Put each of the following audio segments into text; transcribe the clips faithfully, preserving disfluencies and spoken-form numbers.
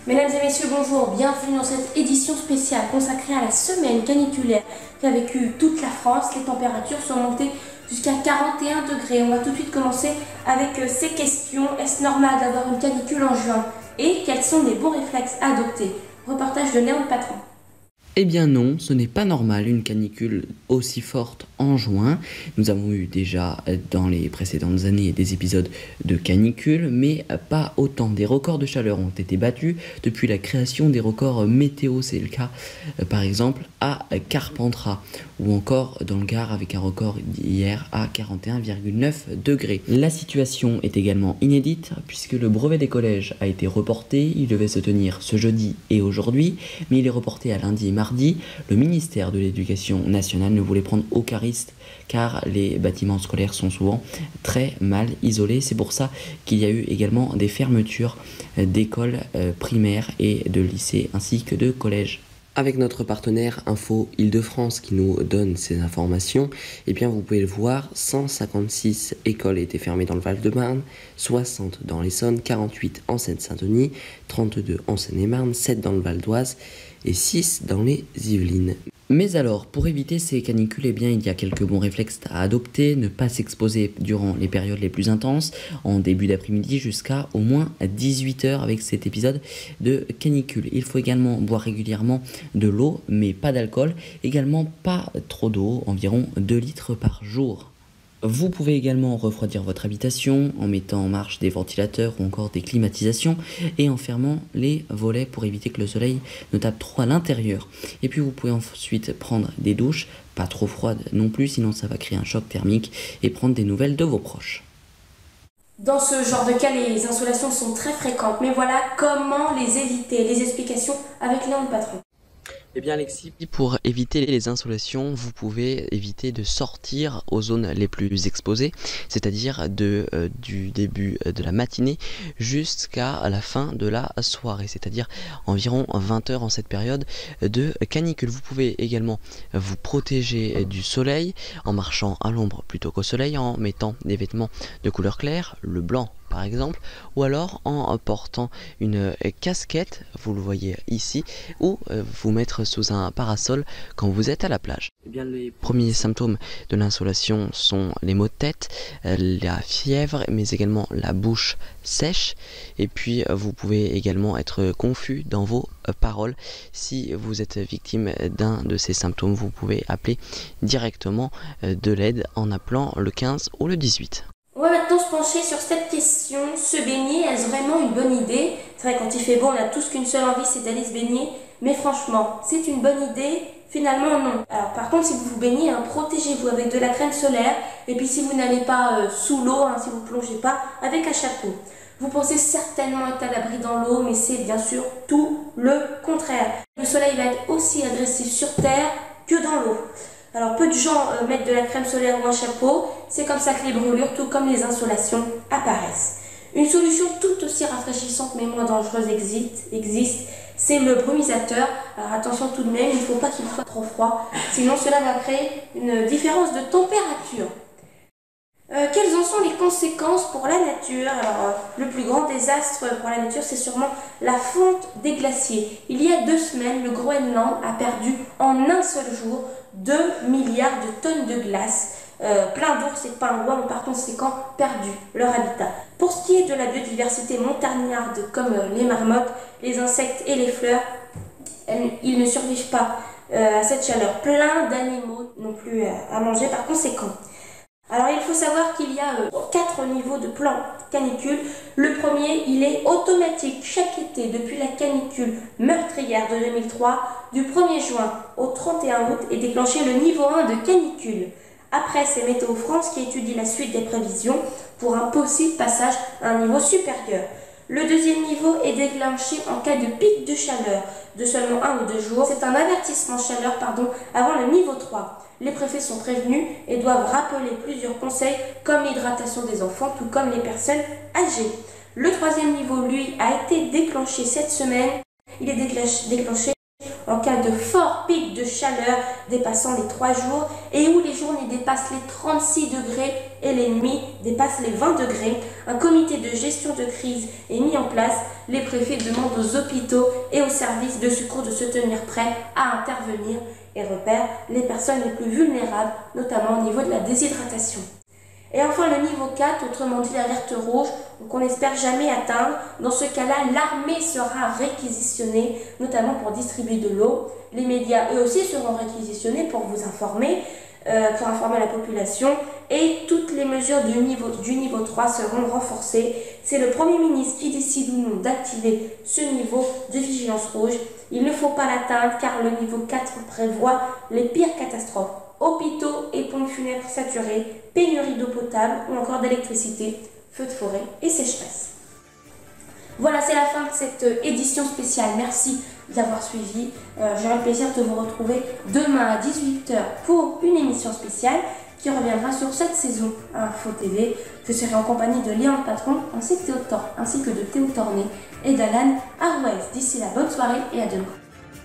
Mesdames et messieurs, bonjour, bienvenue dans cette édition spéciale consacrée à la semaine caniculaire qu'a vécu toute la France. Les températures sont montées jusqu'à quarante et un degrés. On va tout de suite commencer avec ces questions. Est-ce normal d'avoir une canicule en juin? Et quels sont les bons réflexes à adopter? Reportage de Léon Patron. Eh bien non, ce n'est pas normal une canicule aussi forte en juin. Nous avons eu déjà dans les précédentes années des épisodes de canicule, mais pas autant. Des records de chaleur ont été battus depuis la création des records météo. C'est le cas par exemple à Carpentras ou encore dans le Gard avec un record hier à quarante et un virgule neuf degrés. La situation est également inédite puisque le brevet des collèges a été reporté. Il devait se tenir ce jeudi et aujourd'hui, mais il est reporté à lundi et mardi. Mardi, le ministère de l'Éducation nationale ne voulait prendre aucun risque car les bâtiments scolaires sont souvent très mal isolés. C'est pour ça qu'il y a eu également des fermetures d'écoles primaires et de lycées ainsi que de collèges. Avec notre partenaire Info Île-de-France qui nous donne ces informations, eh bien vous pouvez le voir, cent cinquante-six écoles étaient fermées dans le Val-de-Marne, soixante dans l'Essonne, quarante-huit en Seine-Saint-Denis, trente-deux en Seine-et-Marne, sept dans le Val d'Oise et six dans les Yvelines. Mais alors, pour éviter ces canicules, eh bien, il y a quelques bons réflexes à adopter. Ne pas s'exposer durant les périodes les plus intenses, en début d'après-midi jusqu'à au moins dix-huit heures avec cet épisode de canicule. Il faut également boire régulièrement de l'eau, mais pas d'alcool. Également pas trop d'eau, environ deux litres par jour. Vous pouvez également refroidir votre habitation en mettant en marche des ventilateurs ou encore des climatisations et en fermant les volets pour éviter que le soleil ne tape trop à l'intérieur. Et puis vous pouvez ensuite prendre des douches, pas trop froides non plus, sinon ça va créer un choc thermique, et prendre des nouvelles de vos proches. Dans ce genre de cas, les insolations sont très fréquentes, mais voilà comment les éviter. Les explications avec Léon Patron. Eh bien Alexis, pour éviter les insolations, vous pouvez éviter de sortir aux zones les plus exposées, c'est-à-dire de, euh, du début de la matinée jusqu'à la fin de la soirée, c'est-à-dire environ vingt heures en cette période de canicule. Vous pouvez également vous protéger du soleil en marchant à l'ombre plutôt qu'au soleil, en mettant des vêtements de couleur claire, le blanc par exemple, ou alors en portant une casquette, vous le voyez ici, ou vous mettre sous un parasol quand vous êtes à la plage. Eh bien, les premiers symptômes de l'insolation sont les maux de tête, la fièvre, mais également la bouche sèche, et puis vous pouvez également être confus dans vos paroles. Si vous êtes victime d'un de ces symptômes, vous pouvez appeler directement de l'aide en appelant le quinze ou le dix-huit. On va maintenant se pencher sur cette question. Se baigner, est-ce vraiment une bonne idée? C'est vrai, quand il fait beau, on a tous qu'une seule envie, c'est d'aller se baigner. Mais franchement, c'est une bonne idée? Finalement, non. Alors, par contre, si vous vous baignez, hein, protégez-vous avec de la crème solaire. Et puis, si vous n'allez pas euh, sous l'eau, hein, si vous ne plongez pas, avec un chapeau. Vous pensez certainement être à l'abri dans l'eau, mais c'est bien sûr tout le contraire. Le soleil va être aussi agressif sur Terre que dans l'eau. Alors, peu de gens euh, mettent de la crème solaire ou un chapeau. C'est comme ça que les brûlures, tout comme les insolations, apparaissent. Une solution tout aussi rafraîchissante mais moins dangereuse existe, existe c'est le brumisateur. Alors attention tout de même, il ne faut pas qu'il soit trop froid, sinon cela va créer une différence de température. Euh, quelles en sont les conséquences pour la nature? Alors, euh, le plus grand désastre pour la nature, c'est sûrement la fonte des glaciers. Il y a deux semaines, le Groenland a perdu en un seul jour deux milliards de tonnes de glace. Euh, plein d'ours et de pingouins ont par conséquent perdu leur habitat. Pour ce qui est de la biodiversité montagnarde, comme euh, les marmottes, les insectes et les fleurs, elles, ils ne survivent pas euh, à cette chaleur. Plein d'animaux n'ont plus euh, à manger par conséquent. Alors il faut savoir qu'il y a euh, quatre niveaux de plan canicule. Le premier, il est automatique. Chaque été, depuis la canicule meurtrière de deux mille trois, du premier juin au trente et un août, est déclenché le niveau un de canicule. Après, c'est Météo France qui étudie la suite des prévisions pour un possible passage à un niveau supérieur. Le deuxième niveau est déclenché en cas de pic de chaleur de seulement un ou deux jours. C'est un avertissement chaleur pardon, avant le niveau trois. Les préfets sont prévenus et doivent rappeler plusieurs conseils comme l'hydratation des enfants, tout comme les personnes âgées. Le troisième niveau, lui, a été déclenché cette semaine. Il est déclenché en cas de fort pic de chaleur dépassant les trois jours et où les journées dépassent les trente-six degrés et les nuits dépassent les vingt degrés. Un comité de gestion de crise est mis en place. Les préfets demandent aux hôpitaux et aux services de secours de se tenir prêts à intervenir et repèrent les personnes les plus vulnérables, notamment au niveau de la déshydratation. Et enfin le niveau quatre, autrement dit l'alerte rouge, qu'on n'espère jamais atteindre. Dans ce cas-là, l'armée sera réquisitionnée, notamment pour distribuer de l'eau. Les médias, eux aussi, seront réquisitionnés pour vous informer, euh, pour informer la population. Et toutes les mesures du niveau, du niveau trois seront renforcées. C'est le Premier ministre qui décide ou non d'activer ce niveau de vigilance rouge. Il ne faut pas l'atteindre car le niveau quatre prévoit les pires catastrophes. Hôpitaux et pompes funèbres saturés, pénurie d'eau potable ou encore d'électricité, feux de forêt et sécheresse. Voilà, c'est la fin de cette édition spéciale. Merci d'avoir suivi. Euh, J'aurai le plaisir de vous retrouver demain à dix-huit heures pour une émission spéciale qui reviendra sur cette saison à Info T V. Je serai en compagnie de Léon le Patron ainsi que, Théo, ainsi que de Théo Torné et d'Alan Arouez. D'ici là, bonne soirée et à demain.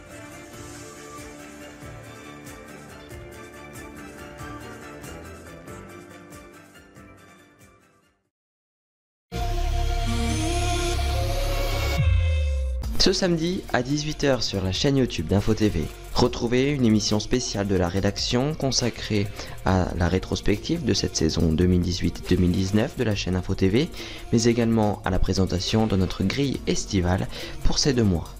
Ce samedi à dix-huit heures sur la chaîne YouTube d'Info T V, retrouvez une émission spéciale de la rédaction consacrée à la rétrospective de cette saison deux mille dix-huit deux mille dix-neuf de la chaîne Info T V, mais également à la présentation de notre grille estivale pour ces deux mois.